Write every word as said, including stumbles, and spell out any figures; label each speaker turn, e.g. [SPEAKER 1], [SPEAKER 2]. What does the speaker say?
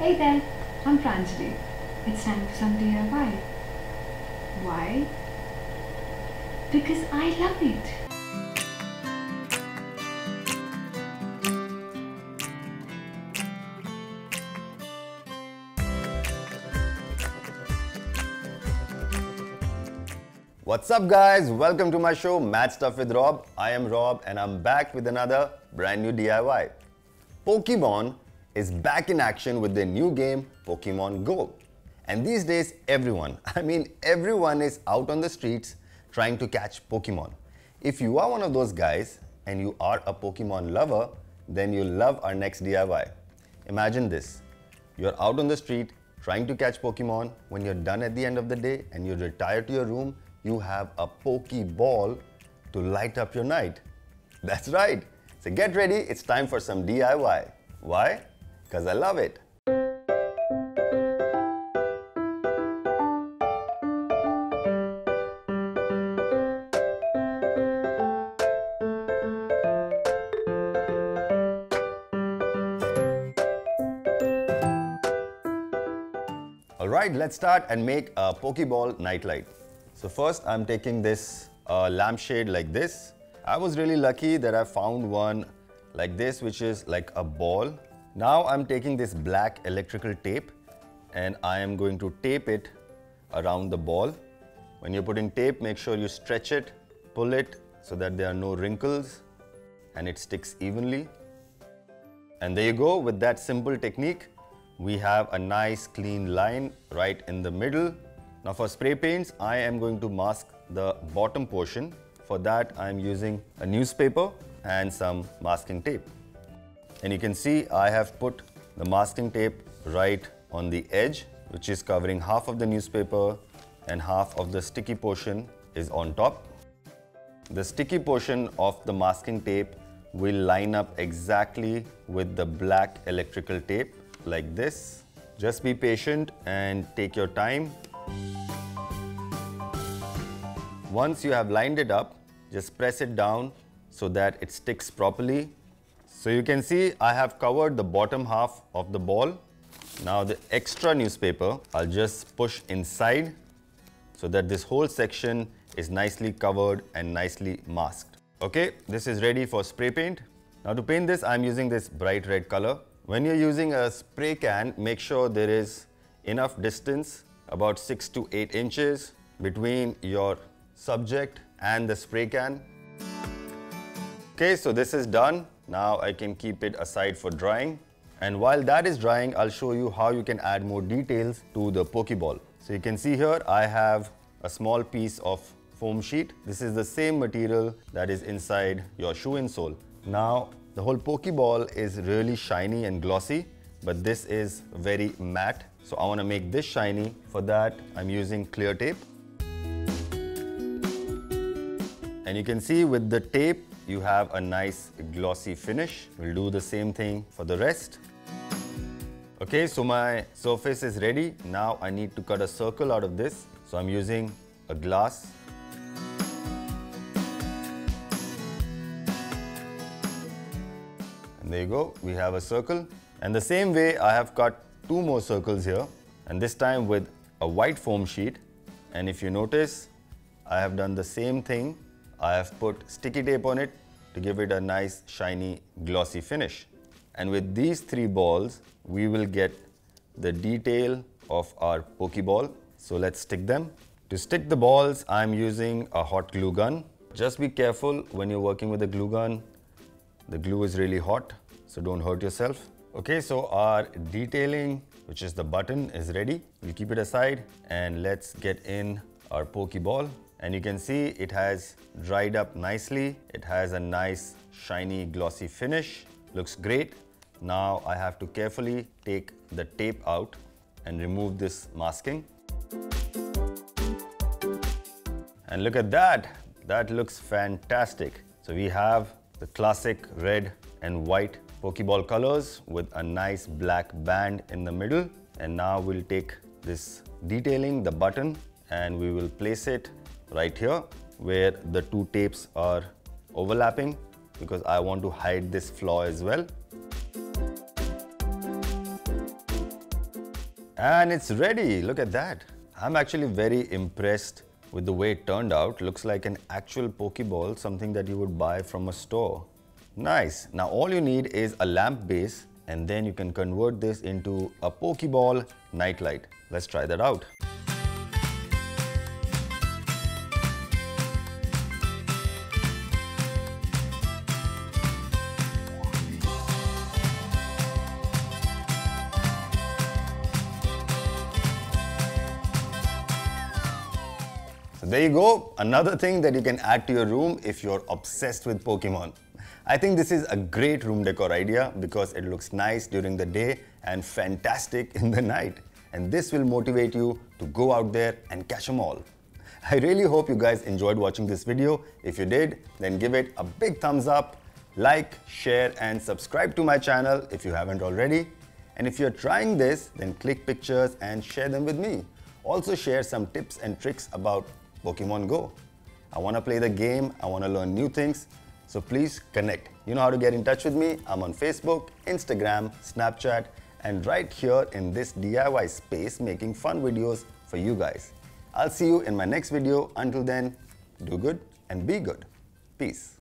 [SPEAKER 1] Hey there, I'm Pranjali. It's time for some D I Y. Why? Because I love it.
[SPEAKER 2] What's up guys, welcome to my show Mad Stuff with Rob. I am Rob and I'm back with another brand new D I Y. Pokemon is back in action with their new game Pokemon Go. And these days everyone, I mean everyone is out on the streets trying to catch Pokemon. If you are one of those guys and you are a Pokemon lover, then you'll love our next D I Y. Imagine this, you're out on the street trying to catch Pokemon. When you're done at the end of the day and you retire to your room, you have a Pokeball to light up your night. That's right. So get ready, it's time for some D I Y. Why? Because I love it. Alright, let's start and make a Pokeball nightlight. So first I'm taking this uh, lampshade like this. I was really lucky that I found one like this, which is like a ball. Now I'm taking this black electrical tape and I am going to tape it around the ball. When you're putting tape, make sure you stretch it, pull it so that there are no wrinkles and it sticks evenly. And there you go, with that simple technique, we have a nice clean line right in the middle. Now for spray paints, I am going to mask the bottom portion. For that, I am using a newspaper and some masking tape. And you can see I have put the masking tape right on the edge, which is covering half of the newspaper and half of the sticky portion is on top. The sticky portion of the masking tape will line up exactly with the black electrical tape like this. Just be patient and take your time. Once you have lined it up, just press it down so that it sticks properly. So you can see I have covered the bottom half of the ball. Now the extra newspaper, I'll just push inside so that this whole section is nicely covered and nicely masked. Okay, this is ready for spray paint. Now to paint this, I'm using this bright red color. When you're using a spray can, make sure there is enough distance, about six to eight inches between your subject and the spray can. Okay, so this is done. Now I can keep it aside for drying. And while that is drying, I'll show you how you can add more details to the Pokeball. So you can see here, I have a small piece of foam sheet. This is the same material that is inside your shoe insole. Now, the whole Pokeball is really shiny and glossy, but this is very matte. So I want to make this shiny. For that, I'm using clear tape. And you can see with the tape, you have a nice glossy finish. We'll do the same thing for the rest. Okay, so my surface is ready. Now I need to cut a circle out of this. So I'm using a glass. And there you go, we have a circle. And the same way, I have cut two more circles here. And this time with a white foam sheet. And if you notice, I have done the same thing. I have put sticky tape on it to give it a nice shiny glossy finish. And with these three balls, we will get the detail of our Pokeball. So let's stick them. To stick the balls, I'm using a hot glue gun. Just be careful when you're working with a glue gun. The glue is really hot, so don't hurt yourself. Okay, so our detailing, which is the button, is ready. We'll keep it aside and let's get in our Pokeball. And you can see it has dried up nicely. It has a nice shiny glossy finish. Looks great. Now I have to carefully take the tape out and remove this masking. And look at that. That looks fantastic. So we have the classic red and white Pokeball colors with a nice black band in the middle. And now we'll take this detailing, the button, and we will place it right here where the two tapes are overlapping, because I want to hide this flaw as well. And it's ready. Look at that. I'm actually very impressed with the way it turned out. Looks like an actual Pokeball, something that you would buy from a store. Nice. Now all you need is a lamp base, and then you can convert this into a Pokeball nightlight. Let's try that out. So there you go, another thing that you can add to your room if you're obsessed with Pokemon. I think this is a great room decor idea because it looks nice during the day and fantastic in the night. And this will motivate you to go out there and catch them all. I really hope you guys enjoyed watching this video. If you did, then give it a big thumbs up, like, share and subscribe to my channel if you haven't already. And if you're trying this, then click pictures and share them with me. Also share some tips and tricks about Pokemon Go. I want to play the game, I want to learn new things, so please connect. You know how to get in touch with me. I'm on Facebook, Instagram, Snapchat, and right here in this D I Y space making fun videos for you guys. I'll see you in my next video. Until then, do good and be good. Peace.